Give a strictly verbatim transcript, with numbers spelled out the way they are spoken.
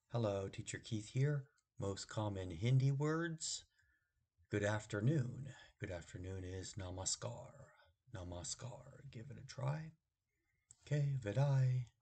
Hello, Teacher Keith here. Most common Hindi words. Good afternoon. Good afternoon is namaskar. Namaskar. Give it a try. Okay, vidai.